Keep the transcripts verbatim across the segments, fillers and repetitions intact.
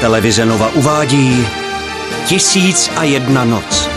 Televize Nova uvádí Tisíc a jedna noc.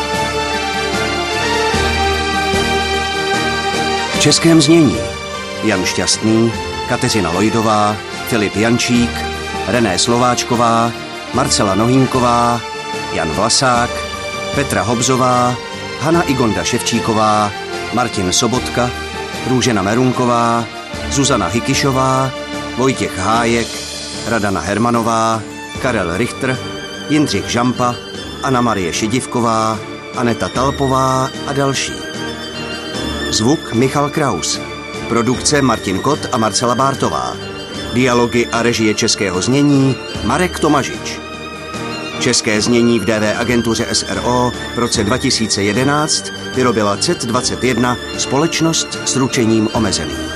V českém znění Jan Šťastný, Kateřina Lojdová, Filip Jančík, René Slováčková, Marcela Nohýnková, Jan Vlasák, Petra Hobzová, Hana Igonda Ševčíková, Martin Sobotka, Růžena Merunková, Zuzana Hykyšová, Vojtěch Hájek, Radana Hermanová, Karel Richter, Jindřich Žampa, Anna Marie Šedivková, Aneta Talpová a další. Zvuk Michal Kraus. Produkce Martin Kot a Marcela Bártová. Dialogy a režie českého znění Marek Tomažič. České znění v D V agentuře S R O v roce dva tisíce jedenáct vyrobila C E T dvacet jedna, společnost s ručením omezeným.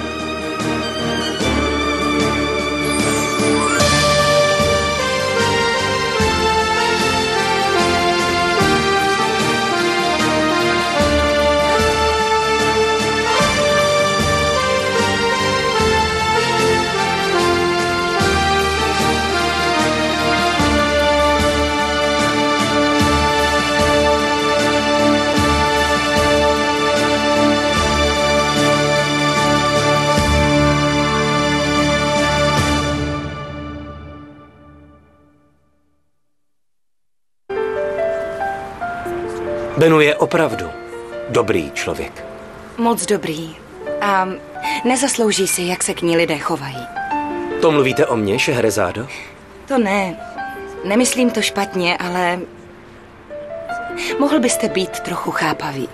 Benu je opravdu dobrý člověk. Moc dobrý. A nezaslouží si, jak se k ní lidé chovají. To mluvíte o mně, Šehrezádo? To ne. Nemyslím to špatně, ale mohl byste být trochu chápavý.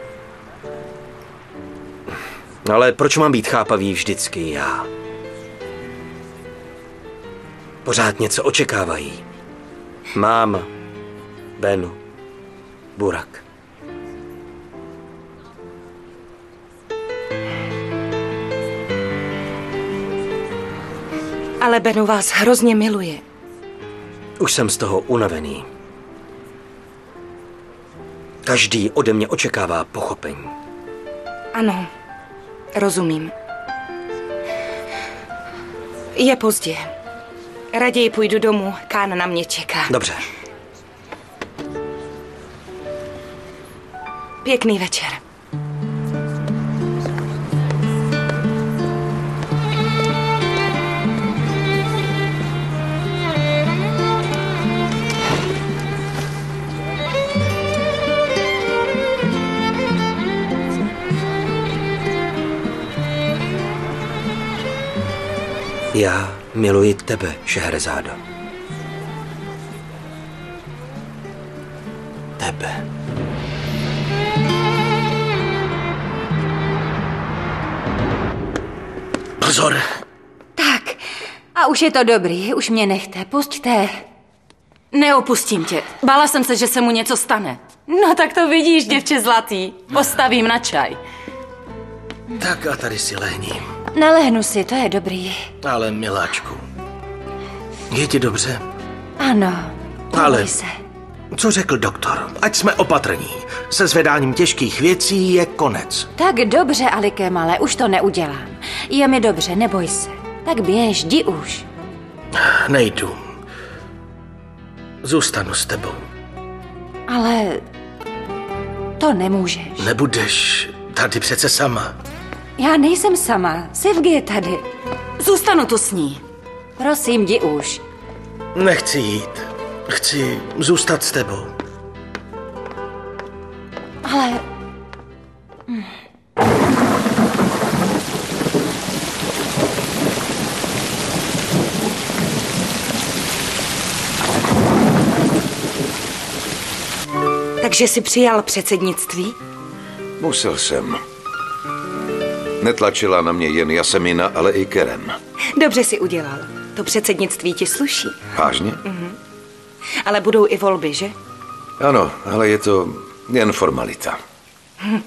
Ale proč mám být chápavý vždycky já? Pořád něco očekávají. Máma, Benu, Burak. Ale Benu vás hrozně miluje. Už jsem z toho unavený. Každý ode mě očekává pochopení. Ano, rozumím. Je pozdě. Raději půjdu domů, Kán na mě čeká. Dobře. Pěkný večer. Já miluji tebe, Šehrezádo. Tebe. Pozor! Tak, a už je to dobrý, už mě nechte, pusťte. Neopustím tě. Bála jsem se, že se mu něco stane. No tak to vidíš, děvče zlatý. Postavím na čaj. Tak a tady si lehni. Nalehnu si, to je dobrý. Ale miláčku, je ti dobře? Ano, ale se. Co řekl doktor? Ať jsme opatrní. Se zvedáním těžkých věcí je konec. Tak dobře, Alikem, ale už to neudělám. Je mi dobře, neboj se. Tak běž, jdi už. Nejdu. Zůstanu s tebou. Ale to nemůžeš. Nebudeš tady přece sama. Já nejsem sama, Sivgy je tady. Zůstanu tu s ní. Prosím, jdi už. Nechci jít. Chci zůstat s tebou. Ale... Takže jsi přijal předsednictví? Musel jsem. Netlačila na mě jen Jasemina, ale i Kerem. Dobře si udělal. To předsednictví ti sluší. Vážně? Mhm. Ale budou i volby, že? Ano, ale je to jen formalita. Hm.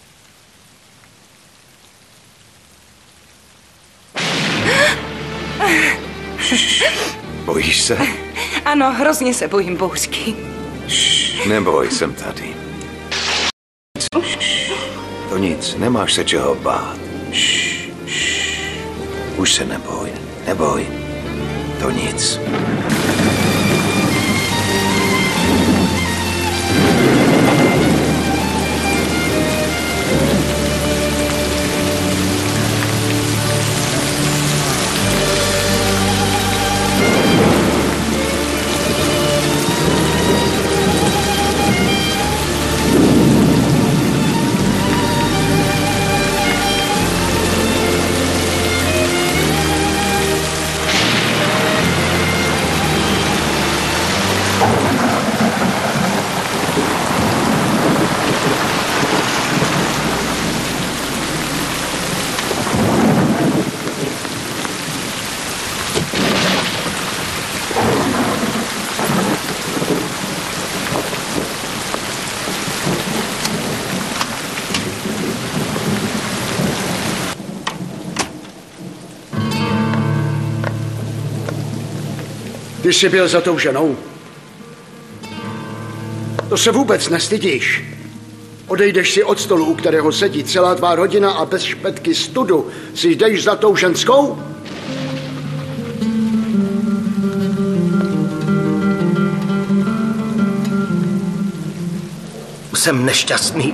Bojíš se? Ano, hrozně se bojím bouřky. Šš, neboj, jsem tady. To nic, nemáš se čeho bát. Šš, šš. Už se neboj, neboj. To nic. Ty jsi byl za tou ženou? To se vůbec nestydíš. Odejdeš si od stolu, u kterého sedí celá tvá rodina a bez špetky studu si jdeš za tou ženskou? Jsem nešťastný.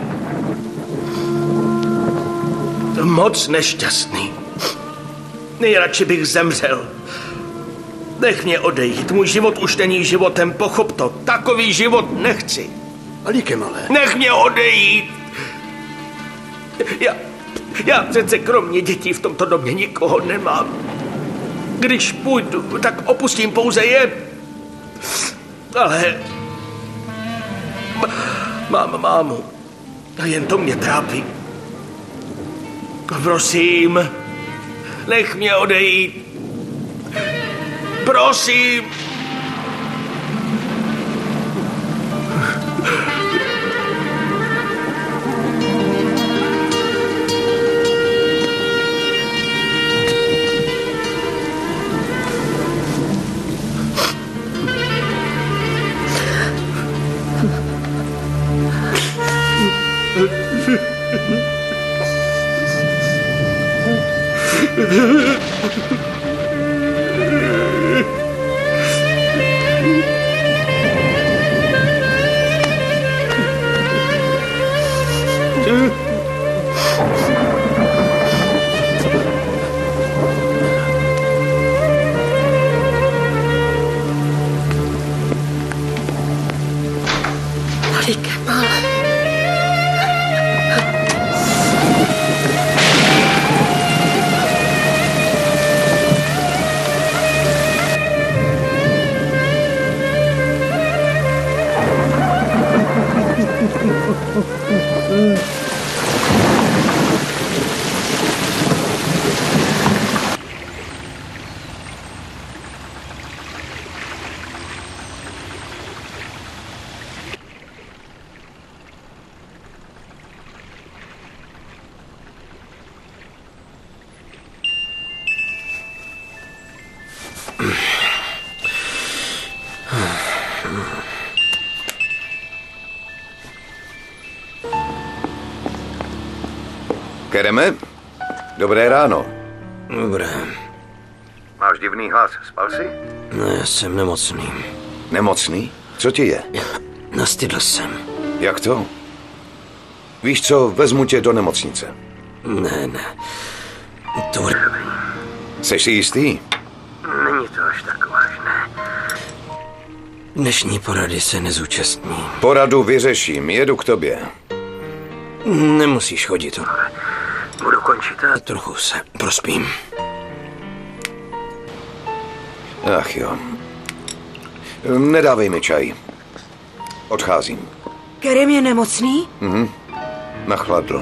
Moc nešťastný. Nejradši bych zemřel. Nech mě odejít. Můj život už není životem, pochop to. Takový život nechci. Alikemale. Nech mě odejít. Já, já přece kromě dětí v tomto domě nikoho nemám. Když půjdu, tak opustím pouze je. Ale mám mámu a jen to mě trápí. Prosím, nech mě odejít. Prosím. Kereme? Dobré ráno. Dobré. Máš divný hlas, spal jsi? Ne, jsem nemocný. Nemocný? Co ti je? Nastydl jsem. Jak to? Víš co, vezmu tě do nemocnice. Ne, ne. To... Jseš si jistý? Není to až tak vážné. Dnešní porady se nezúčastní. Poradu vyřeším, jedu k tobě. Nemusíš chodit. Budu končit a trochu se prospím. Ach jo. Nedávej mi čaj. Odcházím. Kerem je nemocný? Mhm. Nachladl.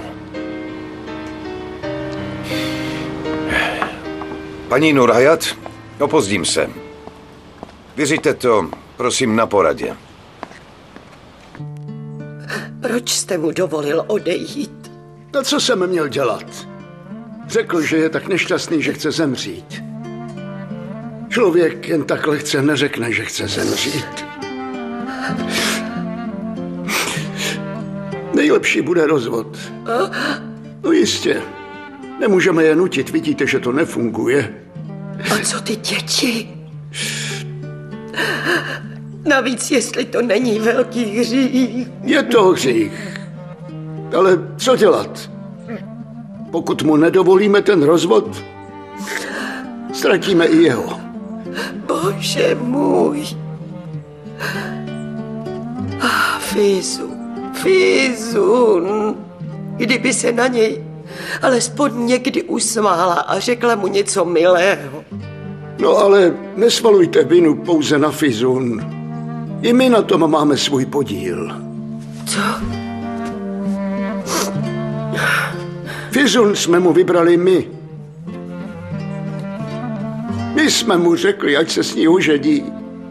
Paní Nurhayat, opozdím se. Vyřiďte to, prosím, na poradě. Proč jste mu dovolil odejít? No co jsem měl dělat? Řekl, že je tak nešťastný, že chce zemřít. Člověk jen tak lehce neřekne, že chce zemřít. Nejlepší bude rozvod. No jistě. Nemůžeme je nutit, vidíte, že to nefunguje. A co ty děti? Navíc, jestli to není velký hřích. Je to hřích. Ale co dělat? Pokud mu nedovolíme ten rozvod, ztratíme i jeho. Bože můj. Ah, Fizu, Fizun. Kdyby se na něj alespoň někdy usmála a řekla mu něco milého. No ale nesvalujte vinu pouze na Fizun. I my na tom máme svůj podíl. Co? Fizun jsme mu vybrali my. My jsme mu řekli, ať se s ní ožení.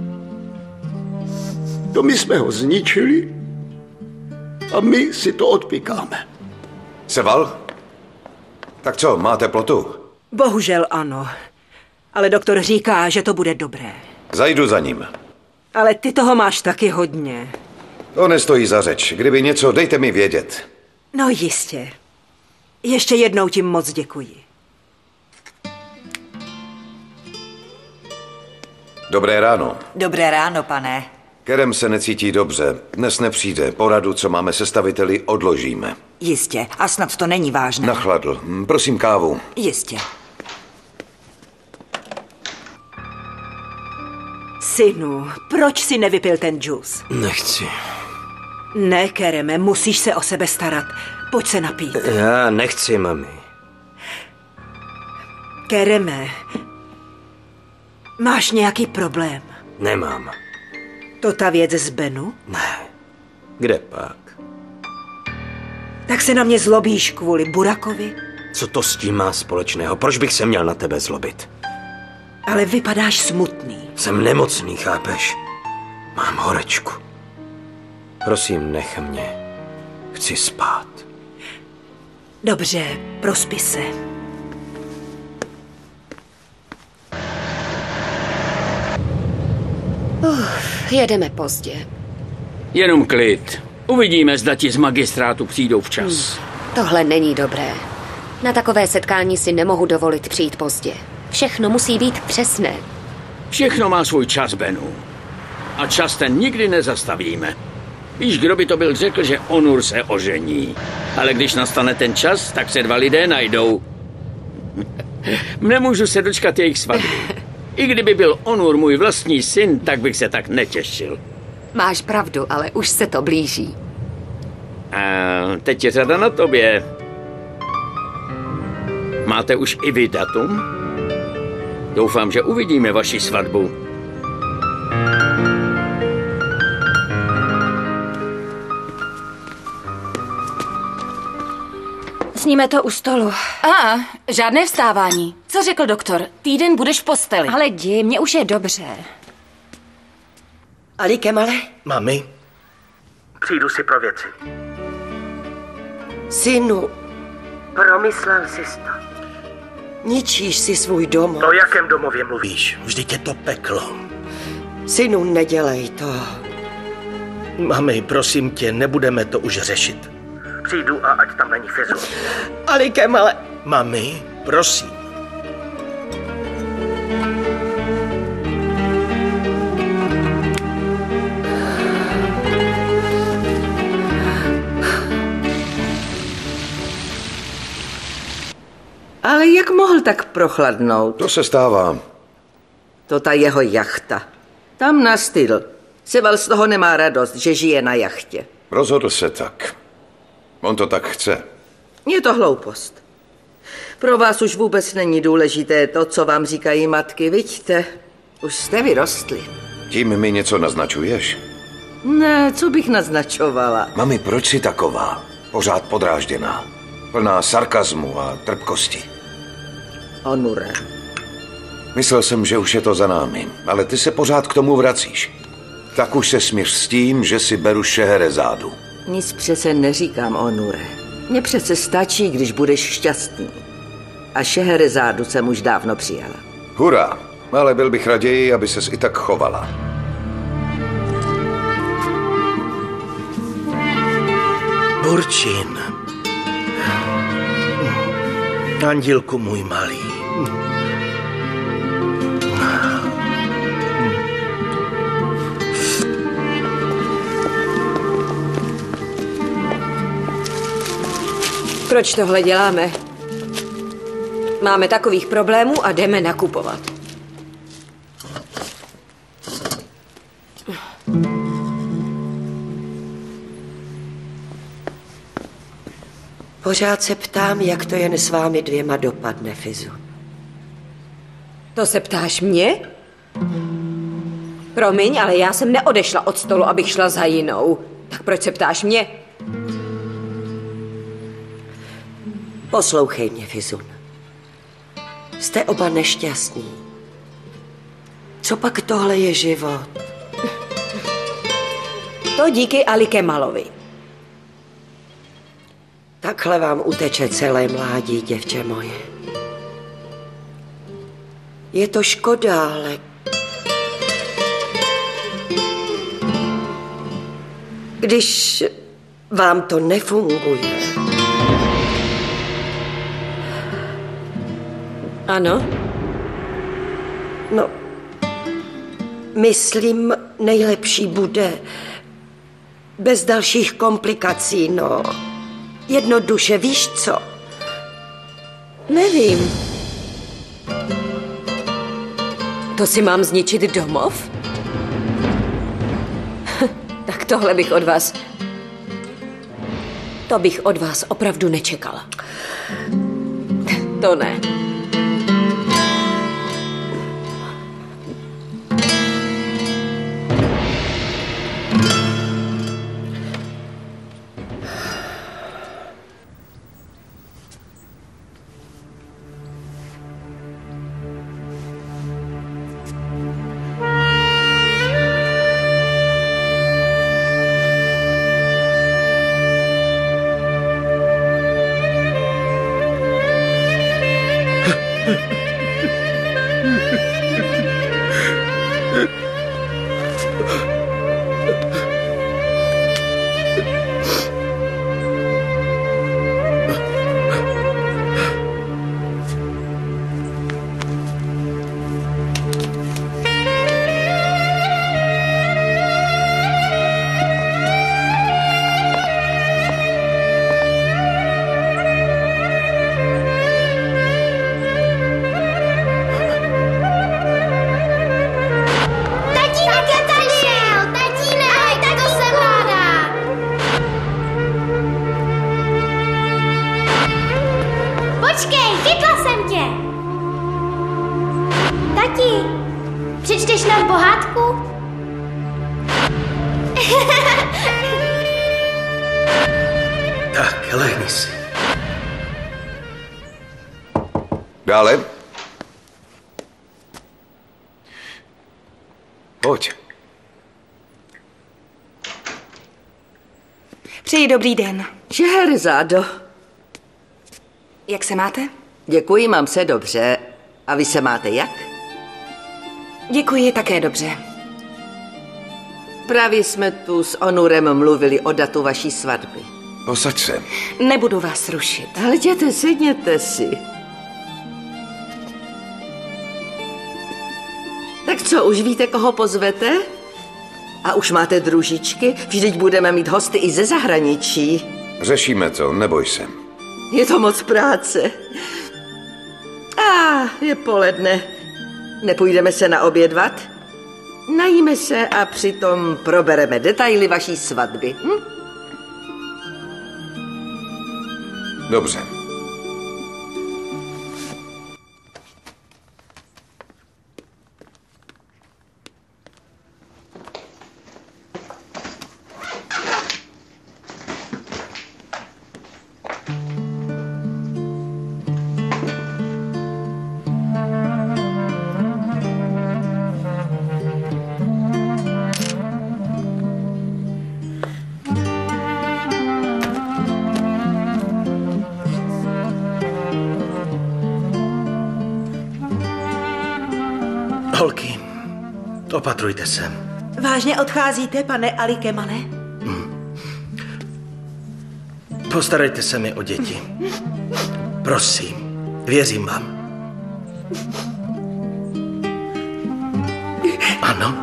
To my jsme ho zničili a my si to odpikáme. Seval? Tak co, máte plotu? Bohužel ano. Ale doktor říká, že to bude dobré. Zajdu za ním. Ale ty toho máš taky hodně. To nestojí za řeč. Kdyby něco, dejte mi vědět. No jistě. Ještě jednou ti moc děkuji. Dobré ráno. Dobré ráno, pane. Kerem se necítí dobře. Dnes nepřijde. Poradu, co máme se staviteli, odložíme. Jistě. A snad to není vážné. Nachladl. Prosím kávu. Jistě. Synu, proč si nevypil ten džus? Nechci. Ne, Kereme, musíš se o sebe starat. Pojď se napít. Já nechci, mami. Kereme, máš nějaký problém? Nemám. To ta věc z Benu? Ne. Kde pak? Tak se na mě zlobíš kvůli Burakovi? Co to s tím má společného? Proč bych se měl na tebe zlobit? Ale vypadáš smutný. Jsem nemocný, chápeš? Mám horečku. Prosím, nech mě. Chci spát. Dobře, prospi se. Uf, jedeme pozdě. Jenom klid. Uvidíme, zda ti z magistrátu přijdou včas. Hmm. Tohle není dobré. Na takové setkání si nemohu dovolit přijít pozdě. Všechno musí být přesné. Všechno má svůj čas, Benu. A čas ten nikdy nezastavíme. Víš, kdo by to byl řekl, že Onur se ožení. Ale když nastane ten čas, tak se dva lidé najdou. Nemůžu se dočkat jejich svatby. I kdyby byl Onur můj vlastní syn, tak bych se tak netěšil. Máš pravdu, ale už se to blíží. A teď je řada na tobě. Máte už i vy datum? Doufám, že uvidíme vaši svatbu. Sníme to u stolu. A, žádné vstávání. Co řekl doktor? Týden budeš v posteli. Ale jdi, mně už je dobře. Ali Kemale? Mami, přijdu si pro věci. Synu, promyslel jsi to. Ničíš si svůj domov. O jakém domově mluvíš? Vždyť je to peklo. Synu, nedělej to. Mami, prosím tě, nebudeme to už řešit. Přijdu a ať tam není Fizu. Ali Kemale. Mami, prosím. Ale jak mohl tak prochladnout? To se stává. To ta jeho jachta. Tam nastyl. Seval z toho nemá radost, že žije na jachtě. Rozhodl se tak. On to tak chce. Je to hloupost. Pro vás už vůbec není důležité to, co vám říkají matky. Vidíte, už jste vyrostli. Tím mi něco naznačuješ? Ne, co bych naznačovala? Mami, proč jsi taková? Pořád podrážděná. Plná sarkazmu a trpkosti. Onure. Myslel jsem, že už je to za námi, ale ty se pořád k tomu vracíš. Tak už se smíř s tím, že si beru Šeherezádu. Nic přece neříkám, Onure. Mně přece stačí, když budeš šťastný. A Šeherezádu jsem už dávno přijala. Hurá, ale byl bych raději, aby ses i tak chovala. Burčin. Andílku můj malý. Proč tohle děláme? Máme takových problémů a jdeme nakupovat. Pořád se ptám, jak to jen s vámi dvěma dopadne, Fizu. To se ptáš mě? Promiň, ale já jsem neodešla od stolu, abych šla za jinou. Tak proč se ptáš mě? Poslouchej mě, Fizun. Jste oba nešťastní. Co pak tohle je život? To díky Ali Kemalovi. Takhle vám uteče celé mládí, děvče moje. Je to škoda, ale když vám to nefunguje. Ano? No, myslím, nejlepší bude bez dalších komplikací, no. Jednoduše, víš co? Nevím. To si mám zničit domov? Tak tohle bych od vás... To bych od vás opravdu nečekala. To ne. Dále. Pojď. Přeji dobrý den. Šeherezádo. Jak se máte? Děkuji, mám se dobře. A vy se máte jak? Děkuji, také dobře. Právě jsme tu s Onurem mluvili o datu vaší svatby. Posaď se. Nebudu vás rušit. Ale jděte, sedněte si. Tak co, už víte, koho pozvete? A už máte družičky? Vždyť budeme mít hosty i ze zahraničí. Řešíme to, neboj se. Je to moc práce. A je poledne. Nepůjdeme se naobědvat? Najíme se a přitom probereme detaily vaší svatby. Hm? Dobře. Holky, opatrujte se. Vážně odcházíte, pane Ali Kemale? Hmm. Postarejte se mi o děti. Prosím, věřím vám. Ano?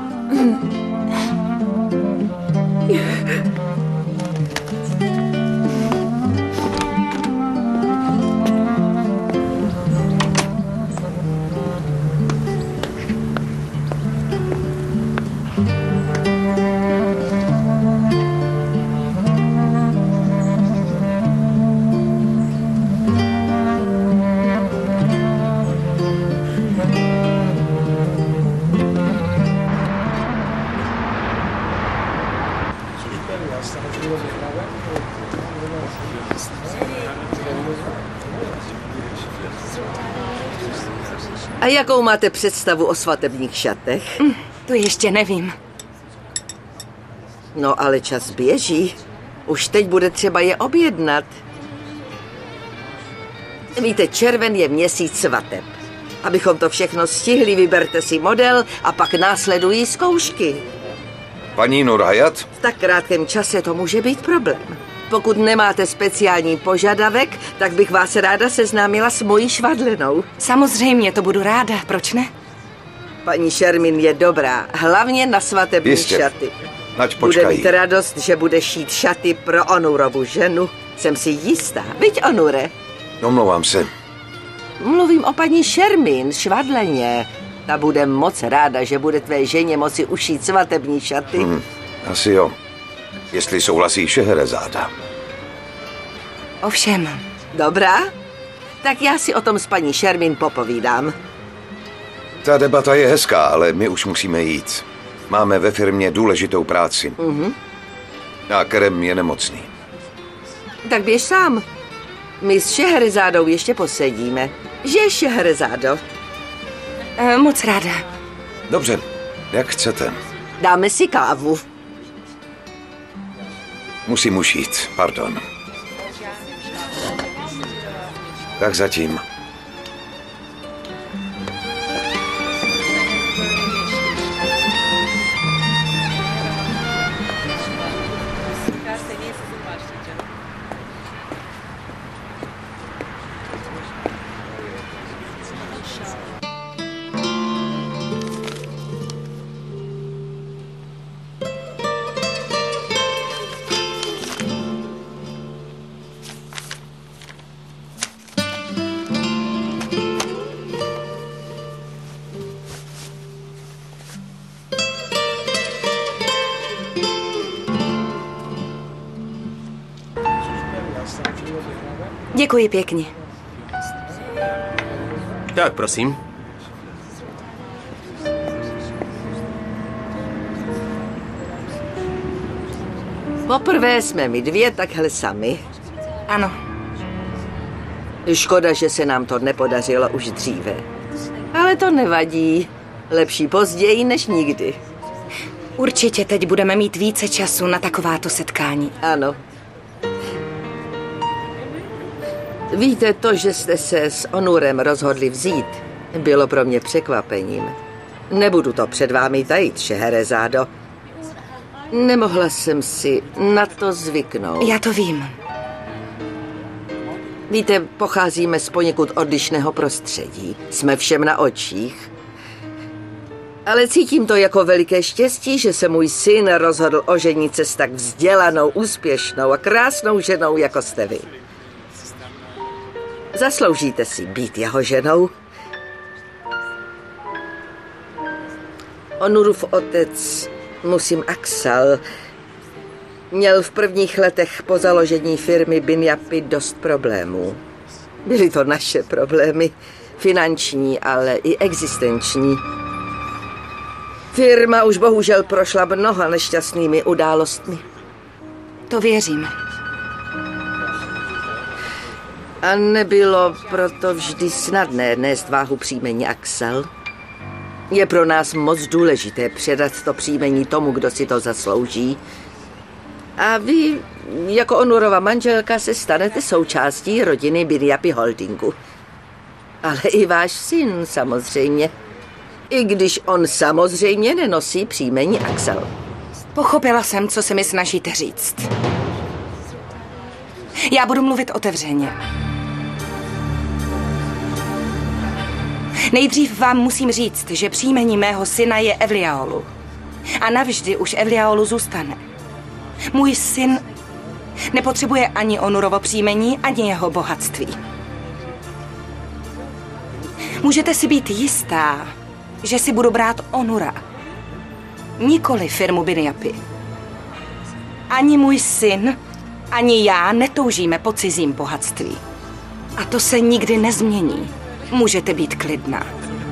A jakou máte představu o svatebních šatech? Mm, to ještě nevím. No ale čas běží. Už teď bude třeba je objednat. Víte, červen je měsíc svateb. Abychom to všechno stihli, vyberte si model a pak následují zkoušky. Paní Nurhayat? V tak krátkém čase to může být problém. Pokud nemáte speciální požadavek, tak bych vás ráda seznámila s mojí švadlenou. Samozřejmě, to budu ráda, proč ne? Paní Šermin je dobrá, hlavně na svatební Jistě. šaty. Ať počkají. Bude mít radost, že bude šít šaty pro Onurovu ženu. Jsem si jistá. Viď, Onure? Omlouvám se. Mluvím o paní Šermin, švadleně. Ta bude moc ráda, že bude tvé ženě moci ušít svatební šaty. Hmm, asi jo. Jestli souhlasí Šeherezáda. Ovšem. Dobrá? Tak já si o tom s paní Šermin popovídám. Ta debata je hezká, ale my už musíme jít. Máme ve firmě důležitou práci. Mhm. A Kerem je nemocný. Tak běž sám. My s Šeherezádou ještě posedíme. Že, Šeherezádo? E, moc ráda. Dobře, jak chcete. Dáme si kávu. Musím už jít, pardon. Tak zatím. Děkuji pěkně. Tak, prosím. Poprvé jsme my dvě takhle sami. Ano. Škoda, že se nám to nepodařilo už dříve. Ale to nevadí. Lepší později než nikdy. Určitě teď budeme mít více času na takováto setkání. Ano. Víte, to, že jste se s Onurem rozhodli vzít, bylo pro mě překvapením. Nebudu to před vámi tajit, Šeherezádo. Nemohla jsem si na to zvyknout. Já to vím. Víte, pocházíme z poněkud odlišného prostředí. Jsme všem na očích. Ale cítím to jako veliké štěstí, že se můj syn rozhodl oženit se s tak vzdělanou, úspěšnou a krásnou ženou, jako jste vy. Zasloužíte si být jeho ženou. Onurův otec, Musim Aksal, měl v prvních letech po založení firmy Binyapi dost problémů. Byly to naše problémy, finanční, ale i existenční. Firma už bohužel prošla mnoha nešťastnými událostmi. To věřím. A nebylo proto vždy snadné nést váhu příjmení Aksal. Je pro nás moc důležité předat to příjmení tomu, kdo si to zaslouží. A vy, jako Onurova manželka, se stanete součástí rodiny Binyapi Holdingu. Ale i váš syn, samozřejmě. I když on samozřejmě nenosí příjmení Aksal. Pochopila jsem, co se mi snažíte říct. Já budu mluvit otevřeně. Nejdřív vám musím říct, že příjmení mého syna je Evliaolu. A navždy už Evliaolu zůstane. Můj syn nepotřebuje ani Onurovo příjmení, ani jeho bohatství. Můžete si být jistá, že si budu brát Onura. Nikoli firmu Binyapi. Ani můj syn, ani já netoužíme po cizím bohatství. A to se nikdy nezmění. Můžete být klidná.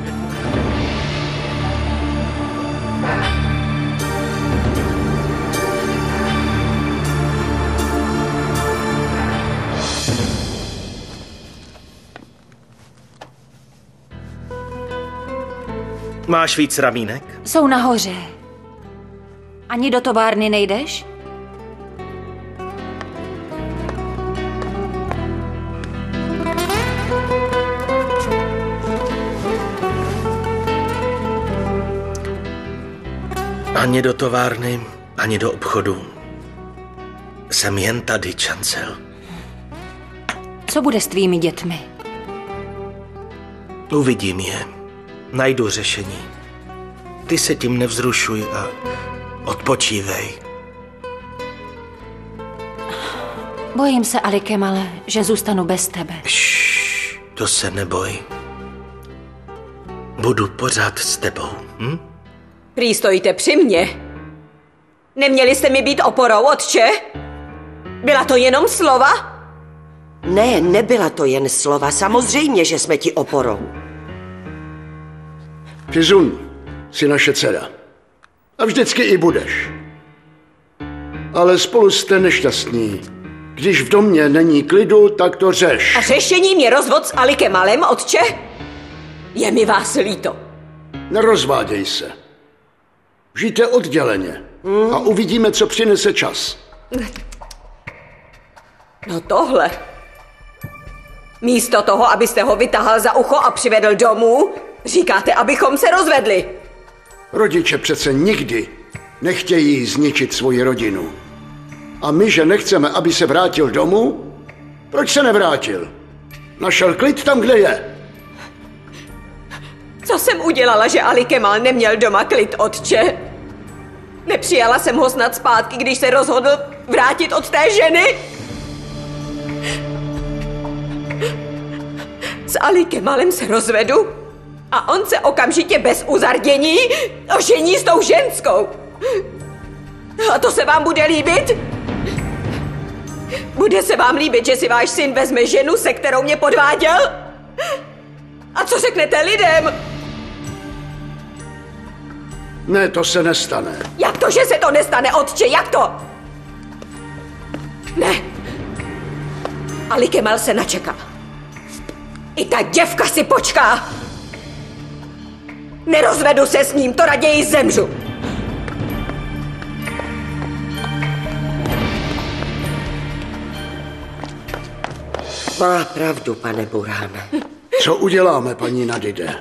Máš víc ramínek? Jsou nahoře. Ani do továrny nejdeš? Ani do továrny, ani do obchodu. Jsem jen tady, Chancel. Co bude s tvými dětmi? Uvidím je. Najdu řešení. Ty se tím nevzrušuj a odpočívej. Bojím se, Alikemale, že zůstanu bez tebe. Šš, to se neboj. Budu pořád s tebou, hm? Prý stojíte při mně. Neměli jste mi být oporou, otče? Byla to jenom slova? Ne, nebyla to jen slova. Samozřejmě, že jsme ti oporou. Fizun, jsi naše dcera. A vždycky i budeš. Ale spolu jste nešťastní. Když v domě není klidu, tak to řeš. A řešením je rozvod s Alikemalem, otče? Je mi vás líto. Nerozváděj se. Žijte odděleně. Hmm. A uvidíme, co přinese čas. No tohle. Místo toho, abyste ho vytahal za ucho a přivedl domů, říkáte, abychom se rozvedli. Rodiče přece nikdy nechtějí zničit svoji rodinu. A my, že nechceme, aby se vrátil domů, proč se nevrátil? Našel klid tam, kde je. Co jsem udělala, že Alikemal neměl doma klid, otče? Nepřijala jsem ho snad zpátky, když se rozhodl vrátit od té ženy? S Alikemalem se rozvedu a on se okamžitě bez uzardění ožení s tou ženskou. A to se vám bude líbit? Bude se vám líbit, že si váš syn vezme ženu, se kterou mě podváděl? A co řeknete lidem? Ne, to se nestane. Jak to, že se to nestane, otče? Jak to? Ne. Alikemal se načekal. I ta děvka si počká. Nerozvedu se s ním, to raději zemřu. Má pravdu, pane Burhane. Co uděláme, paní Nadide?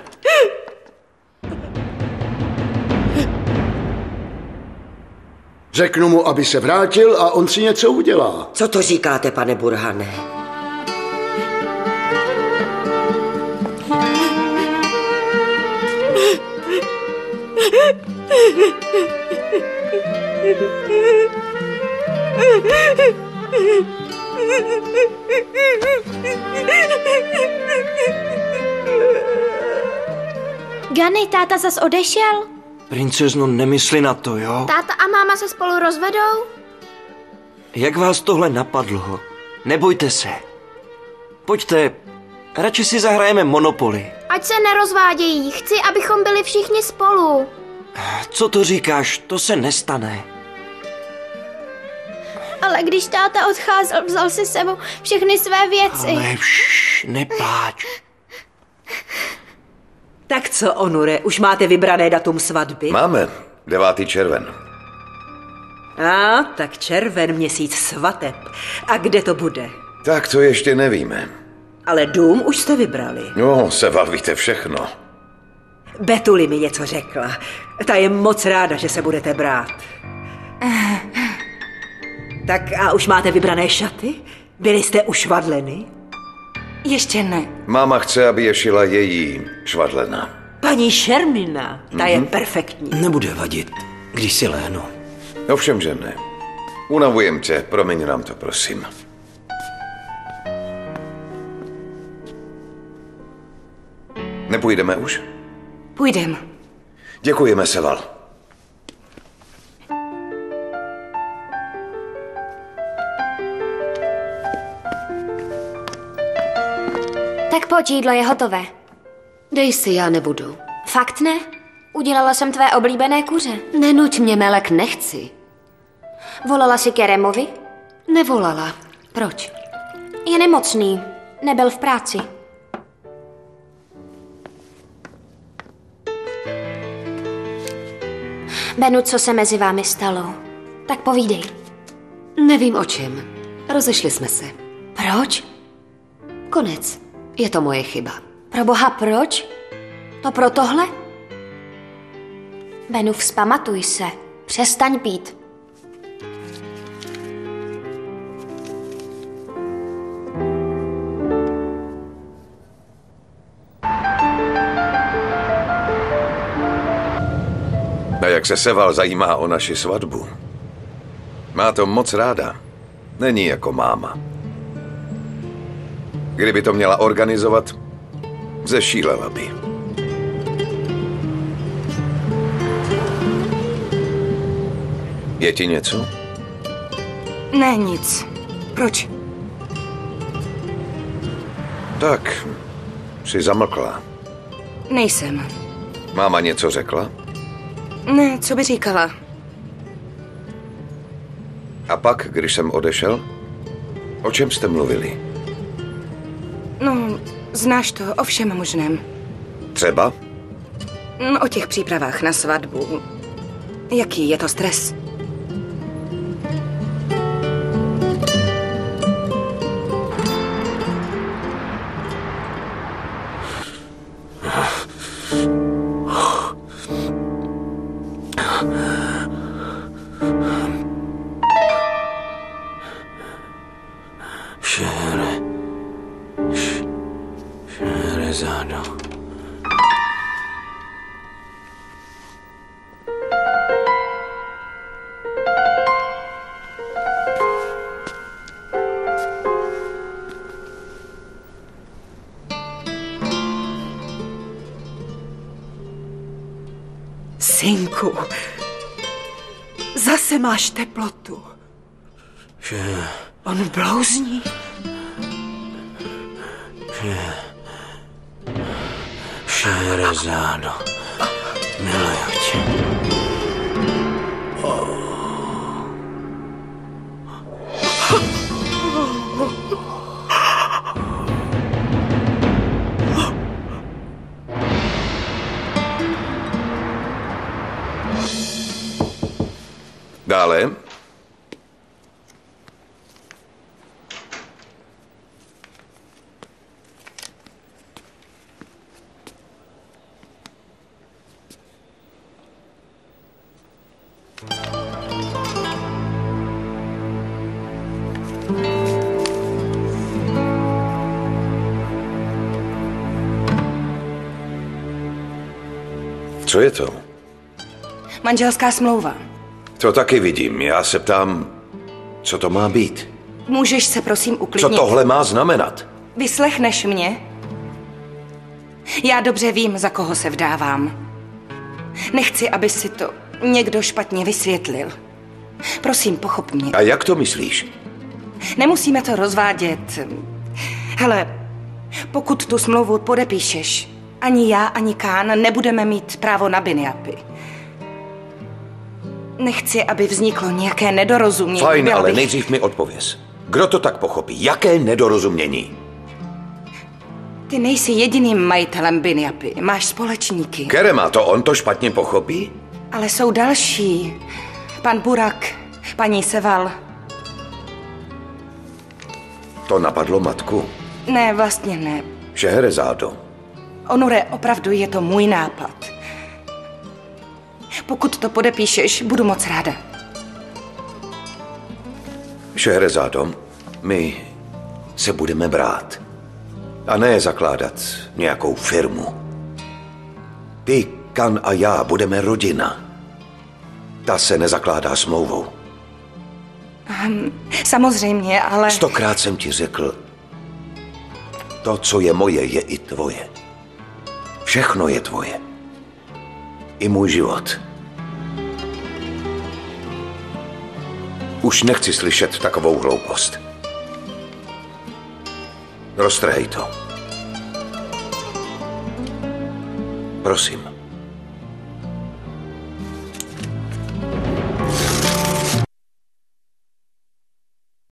Řeknu mu, aby se vrátil a on si něco udělá. Co to říkáte, pane Burhane? Gany, táta zas odešel? Princezno, nemysli na to, jo? Táta a máma se spolu rozvedou? Jak vás tohle napadlo? Nebojte se. Pojďte, radši si zahrajeme Monopoly. Ať se nerozvádějí, chci, abychom byli všichni spolu. Co to říkáš? To se nestane. Ale když táta odcházel, vzal si sebou všechny své věci. Ale šš, nepláč. Tak co, Onure, už máte vybrané datum svatby? Máme, devátý červen. A, tak červen, měsíc svateb. A kde to bude? Tak to ještě nevíme. Ale dům už jste vybrali. No, Seva, víte všechno. Betuli mi něco řekla. Ta je moc ráda, že se budete brát. Tak a už máte vybrané šaty? Byli jste ušvadleny? Ještě ne. Máma chce, aby je šila její švadlena. Paní Šermina, ta mm-hmm. je perfektní. Nebude vadit, když si lehnu. Ovšem, že ne. Unavujem tě, promiň nám to, prosím. Nepůjdeme už? Půjdem. Děkujeme, Seval. Tak pojď, jídlo je hotové. Dej si, já nebudu. Fakt ne? Udělala jsem tvé oblíbené kuře. Nenuť mě, Melek, nechci. Volala si Keremovi? Nevolala. Proč? Je nemocný. Nebyl v práci. Benu, co se mezi vámi stalo? Tak povídej. Nevím o čem. Rozešli jsme se. Proč? Konec. Je to moje chyba. Proboha, proč? To pro tohle? Benu, vzpamatuj se. Přestaň pít. A jak se Seval zajímá o naši svatbu. Má to moc ráda. Není jako máma. Kdyby to měla organizovat, zešílela by. Je ti něco? Ne, nic. Proč? Tak, jsi zamlkla. Nejsem. Máma něco řekla? Ne, co by říkala? A pak, když jsem odešel, o čem jste mluvili? No, znáš to, o všem možném. Třeba? No, o těch přípravách na svatbu. Jaký je to stres? Šehre. Šehrezádo. Synku, zase máš teplotu. Že... On blouzní. Že... Šehrezádo. Miluju tě. Dále? Co je to? Manželská smlouva. To taky vidím. Já se ptám, co to má být? Můžeš se prosím Co uklidnit? tohle má znamenat? Vyslechneš mě? Já dobře vím, za koho se vdávám. Nechci, aby si to někdo špatně vysvětlil. Prosím, pochop mě. A jak to myslíš? Nemusíme to rozvádět. Hele, pokud tu smlouvu podepíšeš, ani já, ani Kán nebudeme mít právo na Binjapy. Nechci, aby vzniklo nějaké nedorozumění. Fajn, Byla ale bych... nejdřív mi odpověz. Kdo to tak pochopí? Jaké nedorozumění? Ty nejsi jediným majitelem Binjapy. Máš společníky. Kerema, to on to špatně pochopí? Ale jsou další. Pan Burak, paní Seval. To napadlo matku. Ne, vlastně ne. Šehrezádo. Onure, opravdu je to můj nápad. Pokud to podepíšeš, budu moc ráda. Šehrezádo, my se budeme brát. A ne zakládat nějakou firmu. Ty, Kan a já budeme rodina. Ta se nezakládá smlouvou. Um, samozřejmě, ale... Stokrát jsem ti řekl, to, co je moje, je i tvoje. Všechno je tvoje. I můj život. Už nechci slyšet takovou hloupost. Roztrhej to. Prosím.